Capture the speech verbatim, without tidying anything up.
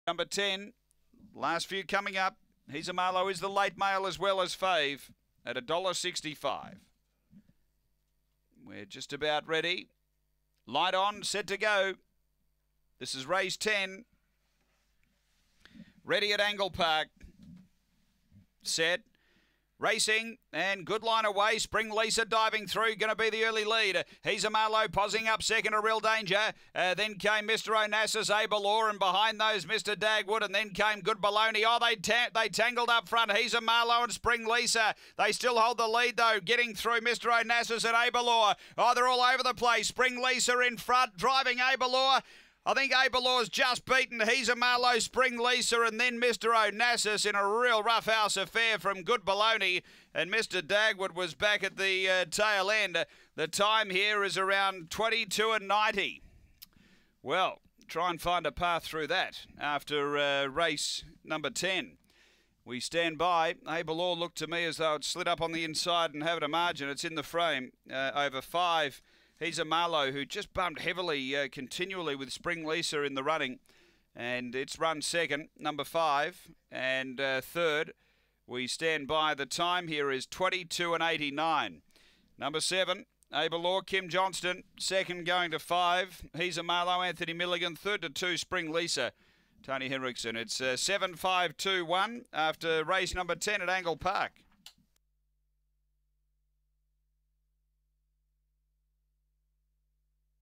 Number ten, last few coming up. He's a Marlow is the late mail as well as Fave at one dollar sixty-five. We're just about ready. Light on, set to go. This is race ten. Ready at Angle Park. Set. Racing, and good line away. Spring Lisa diving through, going to be the early lead. He's a Marlow posing up second, a real danger. Uh, then came Mister Onassis, Abelor, and behind those Mister Dagwood, and then came Good Baloney. Oh, they ta- they tangled up front. He's a Marlow and Spring Lisa. They still hold the lead though, getting through Mister Onassis and Abelor. Oh, they're all over the place. Spring Lisa in front, driving Abelor. I think Abelor's just beaten. He's a Marlow, Spring Lisa, and then Mister Onassis in a real roughhouse affair from Good Baloney. And Mister Dagwood was back at the uh, tail end. The time here is around twenty-two and ninety. Well, try and find a path through that after uh, race number ten. We stand by. Abelor looked to me as though it slid up on the inside and have it a margin. It's in the frame uh, over five. He's a Marlow who just bumped heavily uh, continually with Spring Lisa in the running. And it's run second, number five. And uh, third, we stand by. The time here is twenty-two and eighty-nine. Number seven, Abelor, Kim Johnston. Second going to five. He's a Marlow, Anthony Milligan. Third to two, Spring Lisa, Tony Henriksen. It's uh, seven five two one after race number ten at Angle Park.